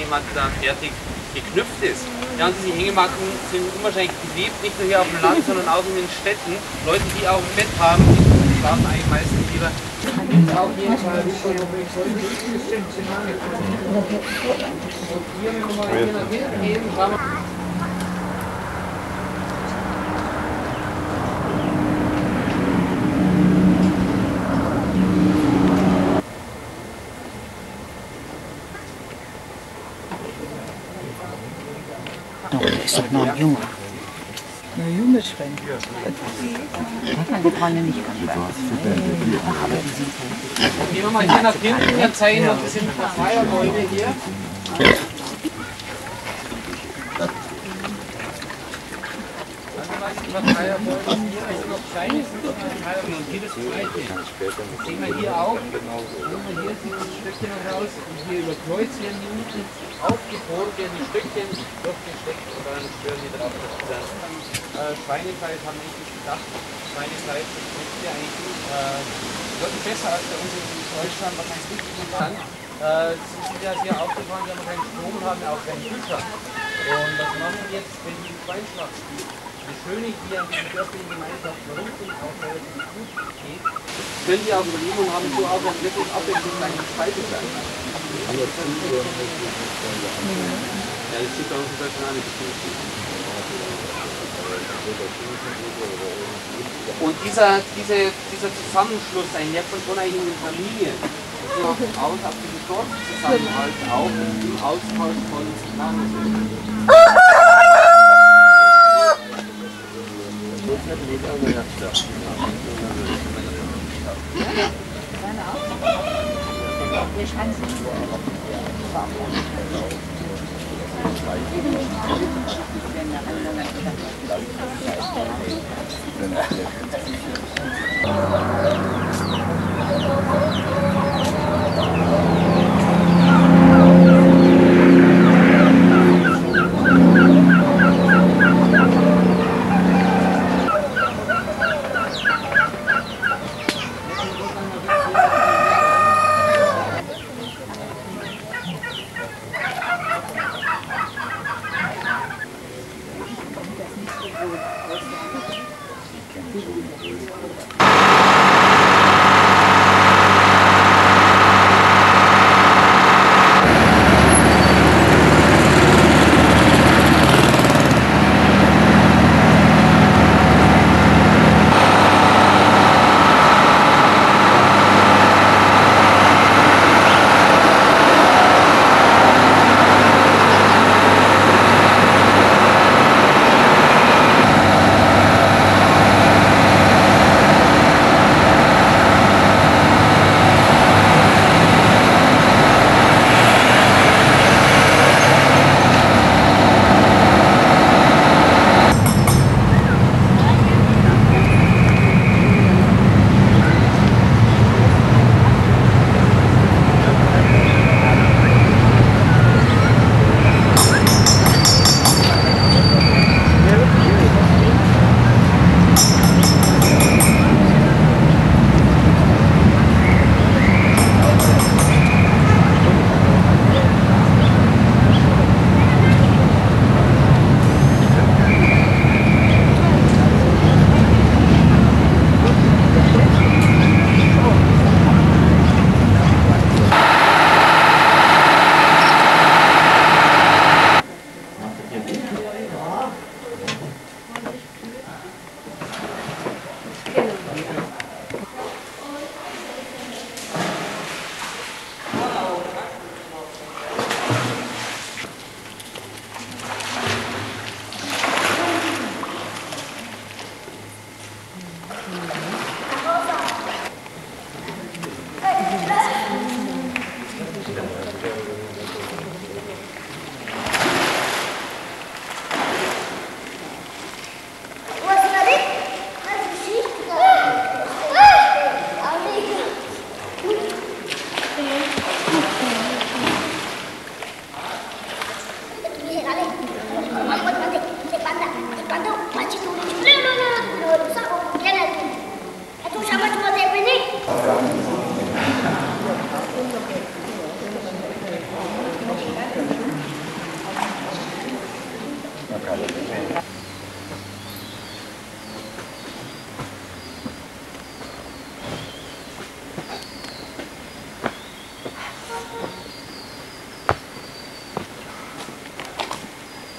Hängematte dann fertig geknüpft ist. Ja, und diese Hängematten sind unwahrscheinlich beliebt, nicht nur hier auf dem Land, sondern auch in den Städten. Leute, die auch ein Bett haben, die schlafen eigentlich meistens lieber. Auch hier und hier, wenn wir mal hier nach hinten gehen, schauen wir. Der ist doch noch ein Junge. Na, junge Schwein. Die kann ja nicht ganz weit. Gehen wir mal hier nach hinten, wir zeigen noch, das sind ein paar Feierbäume hier. Und hier das zweite. Das sehen wir hier auch. Hier sieht das Stöckchen noch raus. Und hier über Kreuz werden die unten aufgebohrt, werden die Stöckchen durchgesteckt und dann stören die drauf. Schweinefleisch haben wir nicht gedacht. Schweinefleisch schmeckt hier eigentlich deutlich besser als bei uns in Deutschland, wahrscheinlich nicht interessant. Sie sind ja sehr aufgefallen, wir haben keinen Strom und haben auch keinen Kühlschrank. Und was machen wir jetzt, wenn die Schweinschlacht spielt? Das Schöne hier an dieser dörflichen Gemeinschaft, warum es uns auch relativ gut geht, können die auch überleben und haben so auch einen wirklich abwechslungsreichen Speiseplan. Ja, das sieht bei uns in Deutschland auch nicht. Und dieser Zusammenschluss, ein Nerv von unabhängigen Familien, das aus auf diesen Dorfzusammenhalt auch im Austausch von Nahrungsmitteln. Wir schreiben sie nicht.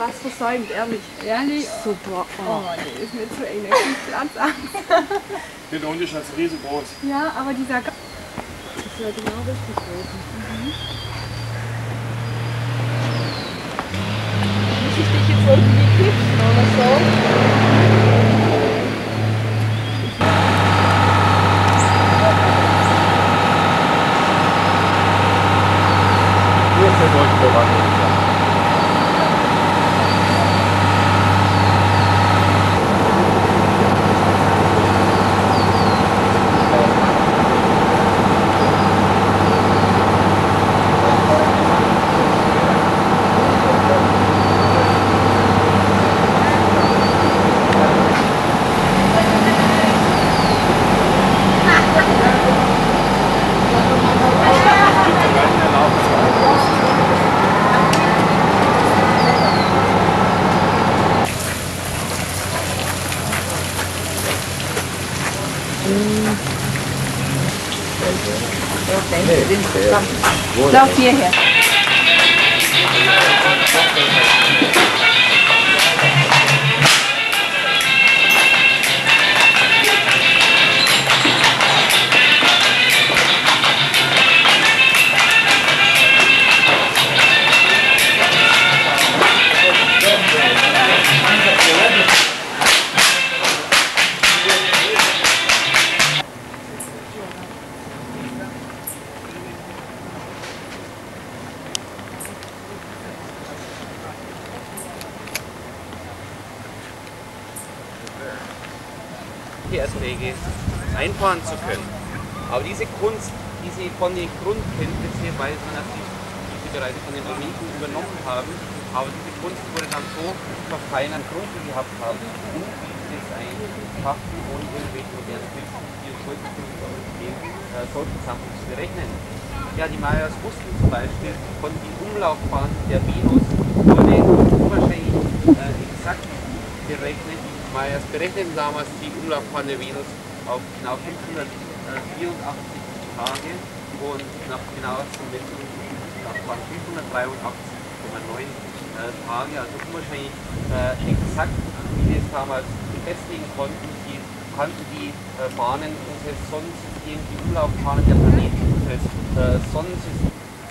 was versäumt, ehrlich. Ehrlich? Super. Oh nee, ist mir zu eng, da krieg ich Platzangst. Der Unterschied ist riesengroß. Ja, aber dieser das ist ja genau richtig groß. Muss ich dich jetzt irgendwie kitschen oder so? Hier ist der Durchbruch. Lauf hierher. Verkehrswege einfahren zu können. Aber diese Kunst, die sie von den Grundkenntnissen, weil sie natürlich diese bereits von den Romiken übernommen haben, aber diese Kunst wurde dann so verfeinert, Grund gehabt haben, und wie das Schaffen ohne irgendwelche modernen Hilfen, die solche Sachen gehen, solche Sachen zu berechnen. Ja, die Mayas wussten zum Beispiel von den Umlaufbahnen der Venus, wurde unwahrscheinlich exakt berechnet. Die Mayas berechneten damals die Umlaufbahn der Venus auf genau 584 Tage und nach genauesten Messungen waren 583,9 Tage, also unwahrscheinlich exakt, wie wir es damals festlegen konnten. Die kannten die Bahnen unseres Sonnensystems, die Umlaufbahnen der Planeten unseres Sonnensystems.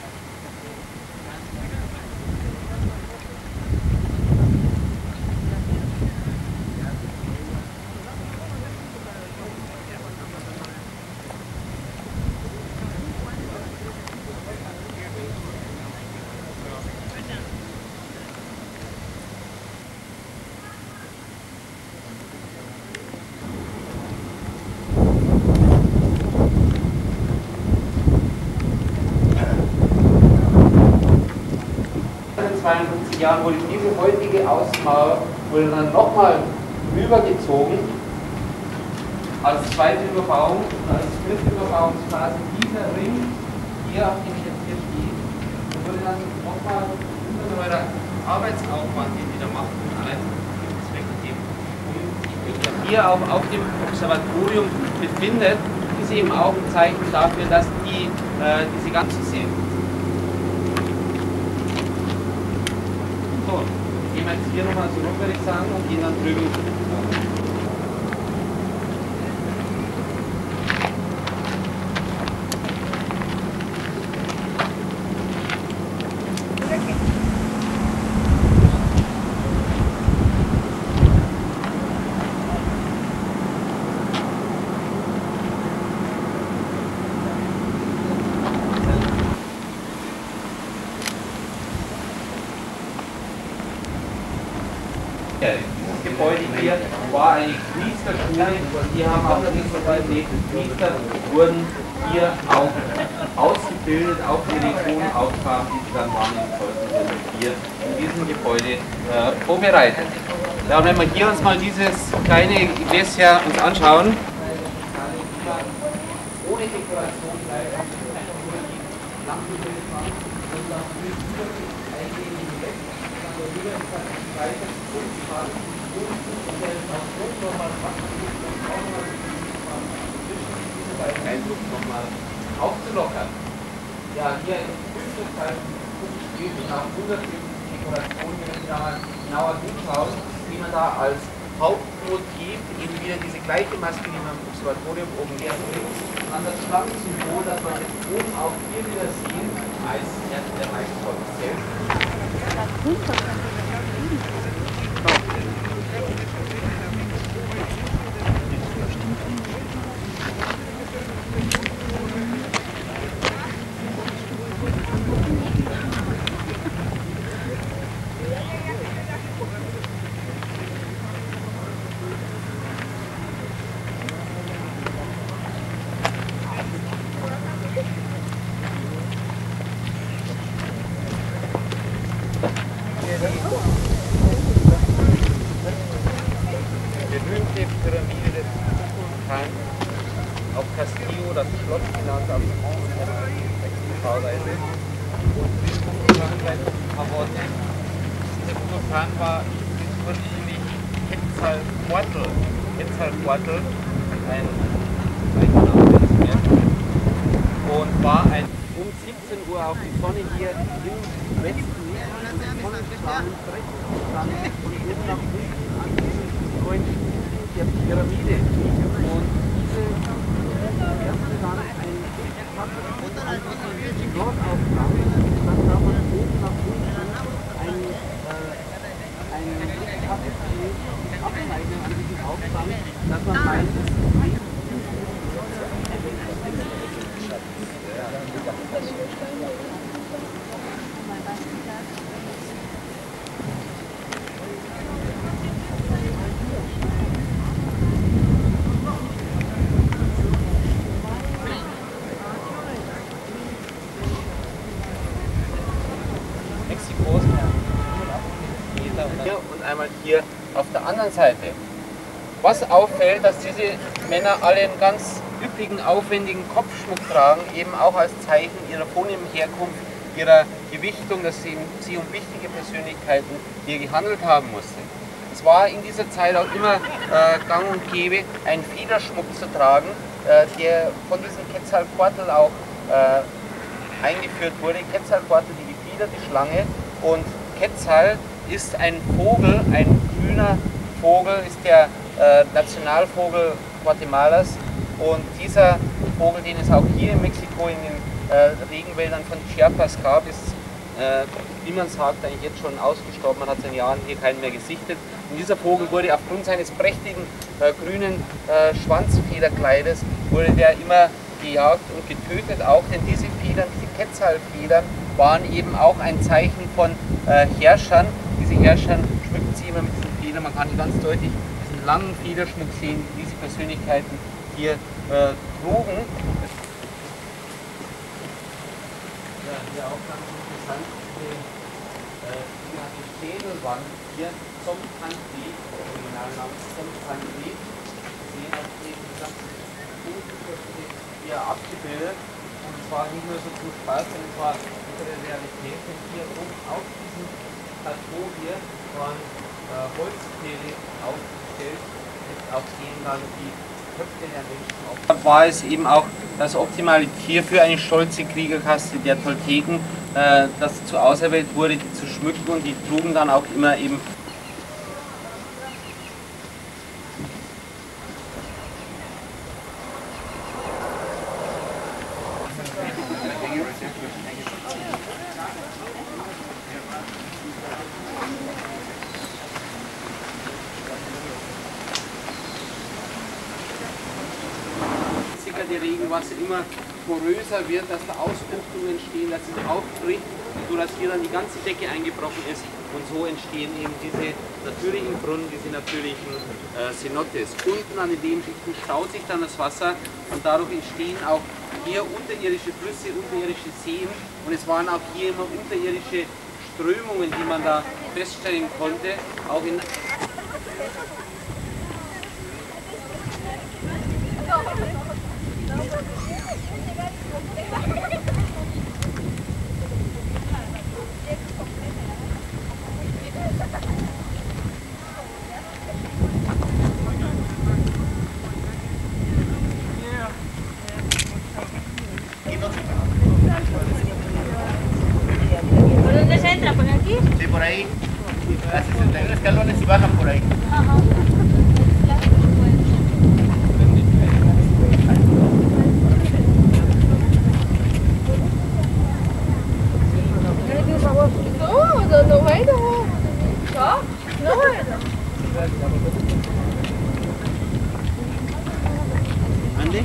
Jahren wurde diese heutige Außenmauer dann nochmal rübergezogen als zweite Überbauung und als dritte Überbauungsphase dieser Ring hier, auf dem ich jetzt hier stehe, wurde dann nochmal unser Arbeitsaufwand, den wir da machen, allein zum Zweck geben, um sich hier auch auf dem Observatorium befindet, ist eben auch ein Zeichen dafür, dass diese ganze sehen. So, gehen wir jetzt hier nochmal so rum, würde ich sagen, und gehen dann drüben. Dieses Gebäude hier war eine Priesterschule, die haben auch die Priester wurden hier auch ausgebildet auf die Religionaufgaben, die sie dann wahrnehmen sollten, hier in diesem Gebäude vorbereitet. Ja, und wenn wir hier uns mal dieses kleine Gläschen uns anschauen, ohne Dekoration Eindruck nochmal aufzulockern. Ja, hier im Frühstücksteil nach 150 Dekoration, wenn man da genauer hinschaut, wie man da als Hauptmotiv eben wieder diese gleiche Maske, die man im Observatorium oben hernimmt, an das Stammsymbol, das wir jetzt oben auch hier wieder sehen, als der Meister selbst. Pyramide des Kukulkan, auf Castillo, das Schloss genannt, auf Bauweise. Und die Kukulkan bleibt ein paar Worte. Der Kukulkan war ursprünglich Quetzalcoatl, ein Name und war um 17 Uhr auf die Sonne hier im Westen und die Sonnenstrahlen und oben nach unten an diesen neuen der Pyramide. Und diese erste dann ein dort aufkam, dann kann man oben nach unten ein Abzeichen an diesem Aufgang, dass man meint, und einmal hier auf der anderen Seite. Was auffällt, dass diese Männer alle einen ganz üppigen, aufwendigen Kopfschmuck tragen, eben auch als Zeichen ihrer vornehmen Herkunft, ihrer Gewichtung, dass sie um wichtige Persönlichkeiten hier gehandelt haben mussten. Es war in dieser Zeit auch immer gang und gäbe, einen Federschmuck zu tragen, der von diesem Quetzalcoatl auch eingeführt wurde. Quetzalcoatl, die gefiederte Schlange, und Quetzal ist ein Vogel, ein grüner Vogel, ist der Nationalvogel Guatemalas, und dieser Vogel, den es auch hier in Mexiko in den Regenwäldern von Chiapas gab, ist, wie man sagt, eigentlich jetzt schon ausgestorben. Man hat seit Jahren hier keinen mehr gesichtet. Und dieser Vogel wurde aufgrund seines prächtigen grünen Schwanzfederkleides, wurde der immer gejagt und getötet auch, denn diese Federn, diese Quetzalfedern, waren eben auch ein Zeichen von Herrschern. Diese Herrscher schmückten sie immer mit diesen Federn. Man kann hier ganz deutlich diesen langen Federschmuck sehen, die diese Persönlichkeiten hier trugen. Ja, hier auch ganz interessant, die Schädelwand hier zum Kompey, der Originalname zum Kompey, sehen auf den gesamten Punkten hier abgebildet. Und zwar nicht nur so zum Spaß, sondern es war unsere Realität, denn hier oben auf diesem Plateau hier waren Holzpfähle aufgestellt, auf denen dann die Köpfe der Menschen auf. Da war es eben auch das optimale Tier für eine stolze Kriegerkaste der Tolteken, das dazu auserwählt wurde, die zu schmücken, und die trugen dann auch immer eben der Regenwasser immer poröser wird, dass da Ausbuchtungen entstehen, dass es aufbricht, sodass hier dann die ganze Decke eingebrochen ist, und so entstehen eben diese natürlichen Brunnen, diese natürlichen Cenotes. Unten an den Lehmschichten staut sich dann das Wasser, und dadurch entstehen auch hier unterirdische Flüsse, unterirdische Seen, und es waren auch hier immer unterirdische Strömungen, die man da feststellen konnte, auch in ¿Por dónde se entra? ¿Por aquí? Sí, por ahí. Las 61 escalones y bajan por ahí. Ajá. No, no weiter hoch. Ja? Noch weiter. ¿Ande?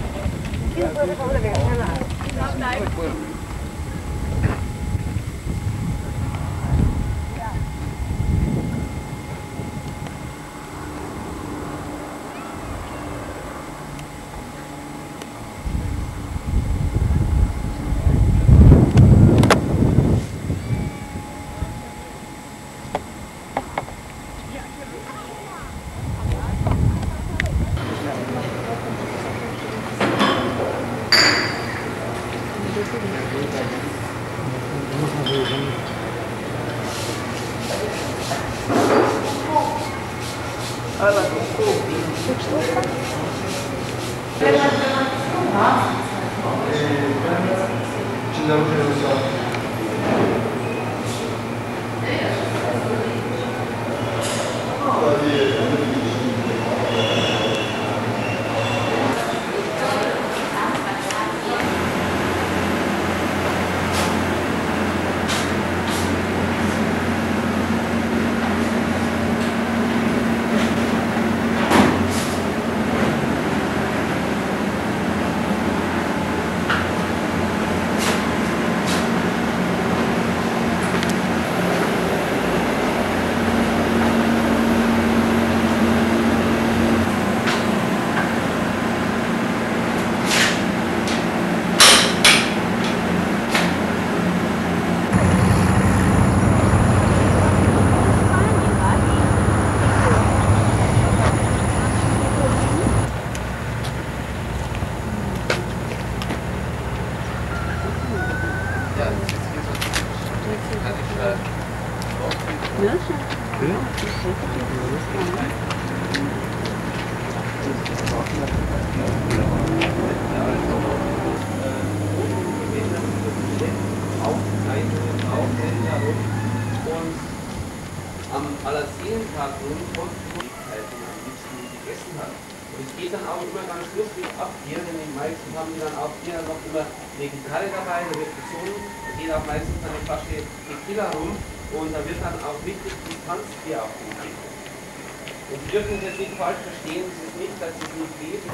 Am Allerseelentag Möglichkeiten am liebsten gegessen hat. Und es geht dann auch immer ganz lustig ab hier, denn die meisten haben dann auch hier noch immer eine Gitarre dabei, da wird gesungen, da geht auch meistens eine Flasche Tequila rum und da wird dann auch richtig getanzt hier auf dem Weg. Und Sie dürfen es jetzt nicht falsch verstehen, es ist nicht, dass Sie es nicht lesen.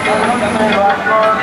Kompey.